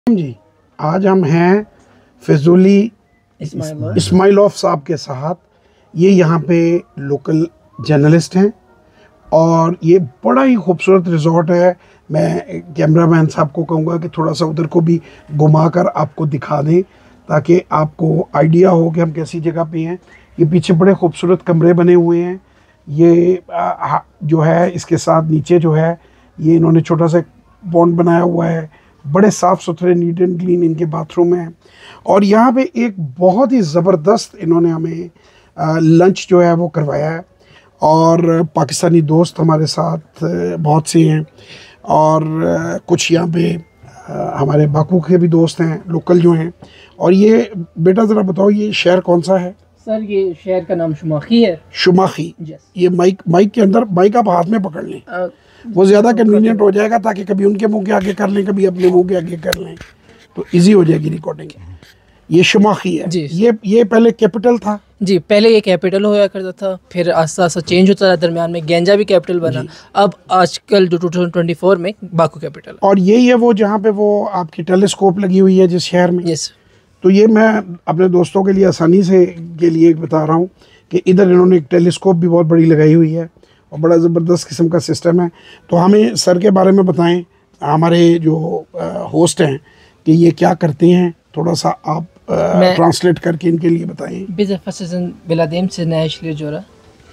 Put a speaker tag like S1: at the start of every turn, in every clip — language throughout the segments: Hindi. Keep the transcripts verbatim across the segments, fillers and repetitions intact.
S1: जी आज हम हैं फैजुली इस्माइलोफ साहब के साथ। ये यहाँ पे लोकल जर्नलिस्ट हैं और ये बड़ा ही खूबसूरत रिजॉर्ट है। मैं कैमरामैन साहब को कहूँगा कि थोड़ा सा उधर को भी घुमा कर आपको दिखा दें ताकि आपको आइडिया हो कि हम कैसी जगह पे हैं। ये पीछे बड़े खूबसूरत कमरे बने हुए हैं। ये आ, जो है इसके साथ नीचे जो है ये इन्होंने छोटा सा पॉन्ड बनाया हुआ है। बड़े साफ़ सुथरे नीट एंड क्लीन इनके बाथरूम हैं। और यहाँ पे एक बहुत ही ज़बरदस्त इन्होंने हमें आ, लंच जो है वो करवाया है। और पाकिस्तानी दोस्त हमारे साथ बहुत से हैं और आ, कुछ यहाँ पे आ, हमारे बाकू के भी दोस्त हैं लोकल जो हैं। और ये बेटा ज़रा बताओ ये शहर कौन सा है?
S2: सर ये शहर का नाम शुमाखी है।
S1: शुमाखी। ये माइक माइक के अंदर माइक आप हाथ में पकड़ लें, आ, वो ज़्यादा कन्वीनियंट हो जाएगा ताकि कभी उनके मुंह के आगे कर लें कभी अपने मुंह के आगे कर लें तो इजी हो जाएगी रिकॉर्डिंग। ये शुमाखी है जी। ये ये पहले कैपिटल था
S2: जी। पहले ये कैपिटल होया करता था, फिर आस्ता आस्ता चेंज होता रहा। दरमियान में गेंजा भी कैपिटल बना। अब आजकल जो टू थाउजेंड ट्वेंटी फोर में बाकू कैपिटल।
S1: और यही है वो जहाँ पे वो आपकी टेलीस्कोप लगी हुई है जिस शहर में।
S2: यस।
S1: तो ये मैं अपने दोस्तों के लिए आसानी से के लिए बता रहा हूँ कि इधर इन्होंने एक टेलीस्कोप भी बहुत बड़ी लगाई हुई है और बड़ा ज़बरदस्त किस्म का सिस्टम है। तो हमें सर के बारे में बताएं, हमारे जो होस्ट हैं कि ये क्या करते हैं, थोड़ा सा आप ट्रांसलेट करके इनके लिए बताएं।
S2: Biz sizin bildiğim siz ne işliyorsunuz?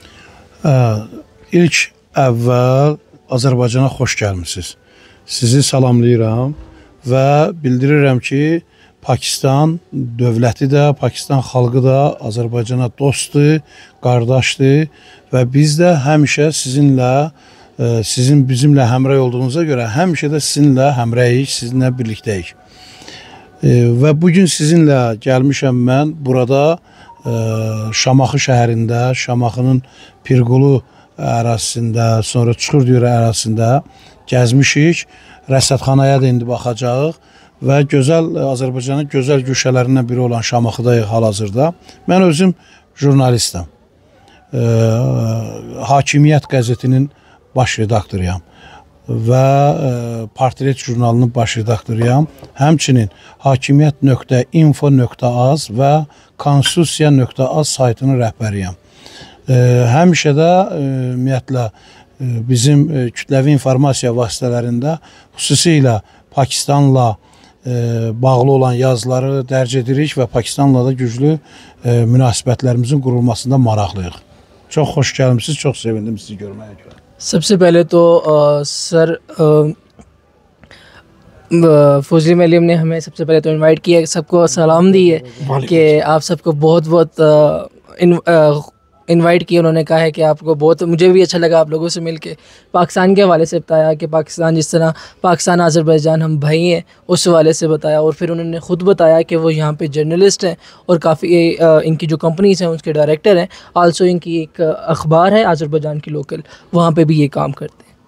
S3: İlk əvvəl Azərbaycana xoş gəlmisiniz. Sizi salamlayıram və bildirirəm ki, Pakistan dövləti də, Pakistan xalqı da Azərbaycana dostdur, qardaşdır və biz də həmişə sizinlə, sizin bizimlə həmrəy olduğunuza görə həmişə də sizinlə həmrəyik, sizinlə birlikdəyik. Və bugün sizinlə gəlmişəm mən burada Şamaxı şəhərində, Şamaxının Pirqulu ərazisində, sonra Çuxurdüyürə ərazisində gəzmişik. Rəsədxanaya da indi baxacağıq. Və gözəl Azərbaycanın gözəl güşələrindən biri olan Şamaxıdayıq hal-hazırda. Mən özüm jurnalistəm. E, Hakimiyyət qəzetinin baş redaktoruyam və e, Portret jurnalının baş redaktoruyam. Həmçinin hakimiyyət nöqtə info nöqtə az və konstitusiya nöqtə az saytının rəhbəriyəm. E, həmişə də e, ümumiyyətlə e, bizim e, kütləvi informasiya vasitələrində xüsusilə Pakistanla bağlı olan yazıları dərc edirik və Pakistanla da güclü e, münasibətlərimizin qurulmasında maraqlıyıq. Çox xoş gəlmisiniz, çox sevindim sizi görməyə görə.
S2: सबसे पहले तो आ, सर फौजी मलियम ने हमें सबसे पहले तो इनवाइट किया, सबको सलाम दी है कि आप सबको बहुत बहुत इनवाइट किया। उन्होंने कहा है कि आपको बहुत, मुझे भी अच्छा लगा आप लोगों से मिलके। पाकिस्तान के हवाले से बताया कि पाकिस्तान जिस तरह पाकिस्तान आज़रबाईजान हम भाई हैं उस हवाले से बताया। और फिर उन्होंने ख़ुद बताया कि वो यहाँ पे जर्नलिस्ट हैं और काफ़ी इनकी जो कंपनीज़ हैं उसके डायरेक्टर हैं। आल्सो इनकी एक अखबार है आज़रबाईजान की लोकल, वहाँ पर भी ये काम करते हैं।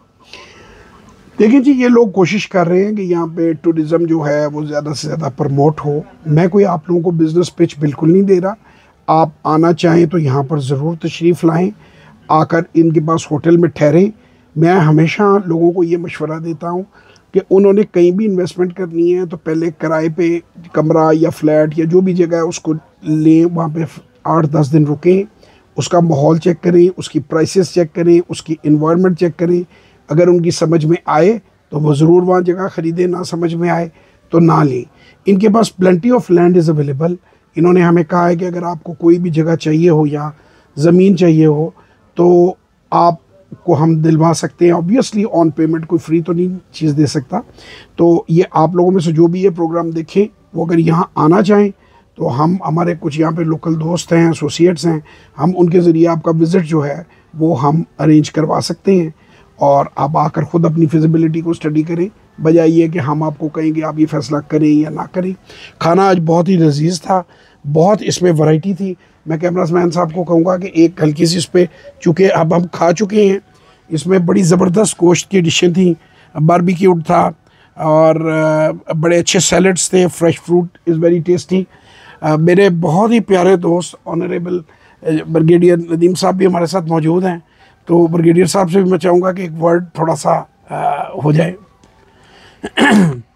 S1: देखिए जी, ये लोग कोशिश कर रहे हैं कि यहाँ पे टूरिज़म जो है वो ज़्यादा से ज़्यादा प्रमोट हो। मैं कोई आप लोगों को बिज़नेस पिच बिल्कुल नहीं दे रहा। आप आना चाहें तो यहाँ पर ज़रूर तशरीफ़ लाएं, आकर इनके पास होटल में ठहरें। मैं हमेशा लोगों को ये मशवरा देता हूँ कि उन्होंने कहीं भी इन्वेस्टमेंट करनी है तो पहले किराए पे कमरा या फ्लैट या जो भी जगह है उसको लें, वहाँ पे आठ दस दिन रुकें, उसका माहौल चेक करें, उसकी प्राइसेस चेक करें, उसकी इन्वायरमेंट चेक करें। अगर उनकी समझ में आए तो वो ज़रूर वहाँ जगह ख़रीदें, ना समझ में आए तो ना लें। इनके पास plenty of land is available. इन्होंने हमें कहा है कि अगर आपको कोई भी जगह चाहिए हो या ज़मीन चाहिए हो तो आपको हम दिलवा सकते हैं। ऑब्वियसली ऑन पेमेंट, कोई फ्री तो नहीं चीज़ दे सकता। तो ये आप लोगों में से जो भी ये प्रोग्राम देखें वो अगर यहाँ आना चाहें तो हम, हमारे कुछ यहाँ पे लोकल दोस्त हैं, एसोसिएट्स हैं, हम उनके ज़रिए आपका विज़िट जो है वो हम अरेंज करवा सकते हैं और आप आकर ख़ुद अपनी फिजिबिलिटी को स्टडी करें, बजाय ये कि हम आपको कहें कि आप ये फ़ैसला करें या ना करें। खाना आज बहुत ही लजीज था, बहुत इसमें वैरायटी थी। मैं कैमरामैन साहब को कहूँगा कि एक हल्की सी इस पर, चूँकि अब हम खा चुके हैं, इसमें बड़ी ज़बरदस्त गोश्त की डिशें थी, बारबेक्यूड था और बड़े अच्छे सैलड्स थे, fresh fruit is very tasty. मेरे बहुत ही प्यारे दोस्त ऑनरेबल ब्रिगेडियर नदीम साहब भी हमारे साथ मौजूद हैं, तो ब्रिगेडियर साहब से भी मैं चाहूँगा कि एक वर्ड थोड़ा सा आ, हो जाए।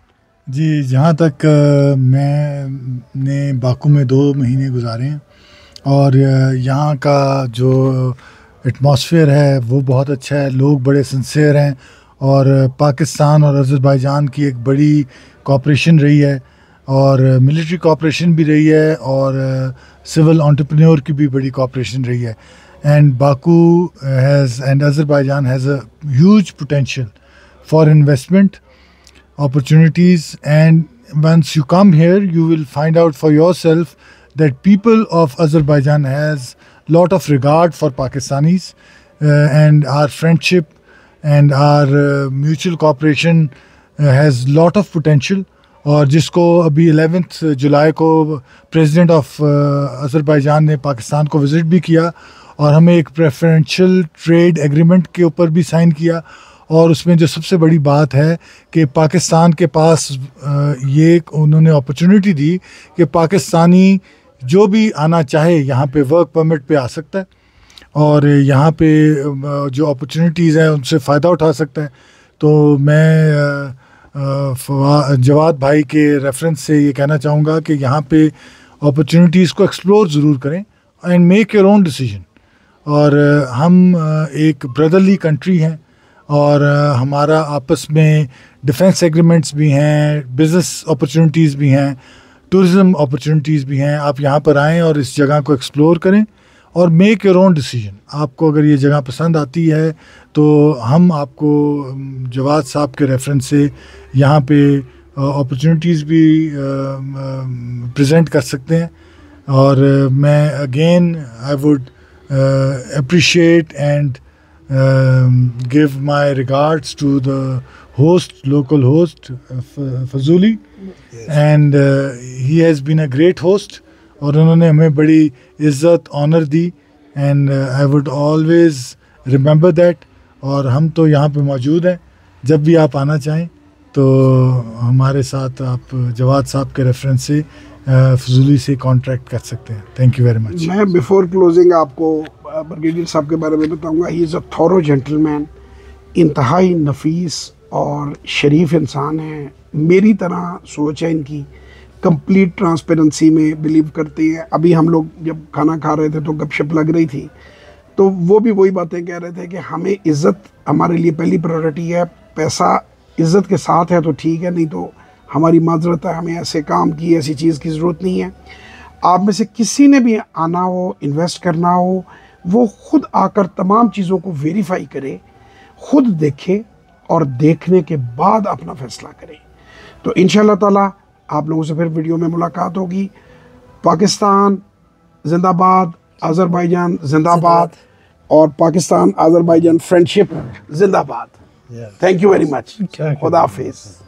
S4: जी, जहाँ तक अ, मैंने बाकू में दो महीने गुजारे हैं और अ, यहाँ का जो एटमॉस्फेयर है वो बहुत अच्छा है, लोग बड़े सिंसियर हैं और अ, पाकिस्तान और अज़रबैजान की एक बड़ी कोऑपरेशन रही है और मिलिट्री कोऑपरेशन भी रही है और सिविल एंटरप्रेन्योर की भी बड़ी कोऑपरेशन रही है. And Baku has and Azerbaijan has a huge potential for investment opportunities, and once you come here you will find out for yourself that people of Azerbaijan has lot of regard for Pakistanis uh, and our friendship and our uh, mutual cooperation uh, has lot of potential. और जिसको अभी eleventh जुलाई को प्रेसिडेंट ऑफ अज़रबैजान ने पाकिस्तान को विज़िट भी किया और हमें एक प्रेफरेंशियल ट्रेड एग्रीमेंट के ऊपर भी साइन किया. और उसमें जो सबसे बड़ी बात है कि पाकिस्तान के पास ये उन्होंने अपॉर्चुनिटी दी कि पाकिस्तानी जो भी आना चाहे यहाँ पे वर्क परमिट पे आ सकता है और यहाँ पे जो अपॉर्चुनिटीज़ हैं उनसे फ़ायदा उठा सकता है. तो मैं जवाद भाई के रेफरेंस से ये कहना चाहूँगा कि यहाँ पे अपॉर्चुनिटीज़ को एक्सप्लोर ज़रूर करें and make your own decision. और हम एक ब्रदरली कंट्री हैं और uh, हमारा आपस में डिफेंस एग्रीमेंट्स भी हैं, बिज़नेस अपॉर्चुनिटीज़ भी हैं, टूरिज़म अपॉर्चुनिटीज़ भी हैं. आप यहाँ पर आएँ और इस जगह को एक्सप्लोर करें और मेक योर ओन डिसीजन. आपको अगर ये जगह पसंद आती है तो हम आपको जवाद साहब के रेफरेंस से यहाँ पे अपॉर्चुनिटीज़ भी प्रेजेंट कर सकते हैं. और uh, मैं again I would appreciate and Um, give my regards to the host, local host, uh, Fazuli, yes. and uh, he has been a great host. और उन्होंने हमें बड़ी इज़्ज़त ऑनर दी and uh, I would always remember that. और हम तो यहाँ पे मौजूद हैं, जब भी आप आना चाहें तो हमारे साथ आप जवाद साहब के रेफरेंस से फजूली से कॉन्ट्रैक्ट कर सकते हैं. Thank you very much.
S1: मैं बिफोर क्लोजिंग आपको ब्रिगेडियर साहब के बारे में बताऊंगा. He is a thorough gentleman, इंतहाई नफीस और शरीफ इंसान है. मेरी तरह सोच है इनकी, कंप्लीट ट्रांसपेरेंसी में बिलीव करते हैं. अभी हम लोग जब खाना खा रहे थे तो गपशप लग रही थी तो वो भी वही बातें कह रहे थे कि हमें इज़्ज़त हमारे लिए पहली प्रायोरिटी है. पैसा इज़्ज़त के साथ है तो ठीक है, नहीं तो हमारी माजरत है, हमें ऐसे काम की ऐसी चीज़ की ज़रूरत नहीं है. आप में से किसी ने भी आना हो, इन्वेस्ट करना हो, वो खुद आकर तमाम चीज़ों को वेरीफाई करे, खुद देखे और देखने के बाद अपना फ़ैसला करे. तो इंशाअल्लाह ताला आप लोगों से फिर वीडियो में मुलाकात होगी. पाकिस्तान जिंदाबाद, अज़रबैजान जिंदाबाद और पाकिस्तान अज़रबैजान फ्रेंडशिप जिंदाबाद. Thank you very much. खुदा हाफिज़.